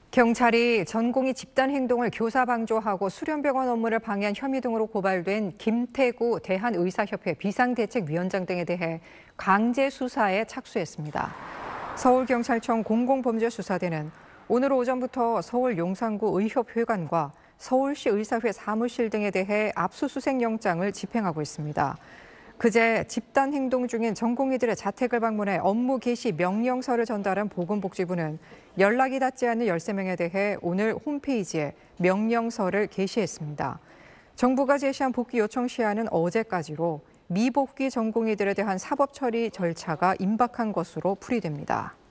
경찰이 전공의 집단 행동을 교사 방조하고 수련병원 업무를 방해한 혐의 등으로 고발된 김태구 대한의사협회 비상대책위원장 등에 대해 강제 수사에 착수했습니다. 서울경찰청 공공범죄수사대는 오늘 오전부터 서울 용산구 의협회관과 서울시 의사회 사무실 등에 대해 압수수색 영장을 집행하고 있습니다. 그제 집단 행동 중인 전공의들의 자택을 방문해 업무 개시 명령서를 전달한 보건복지부는 연락이 닿지 않는 13명에 대해 오늘 홈페이지에 명령서를 게시했습니다. 정부가 제시한 복귀 요청 시한은 어제까지로 미복귀 전공의들에 대한 사법 처리 절차가 임박한 것으로 풀이됩니다.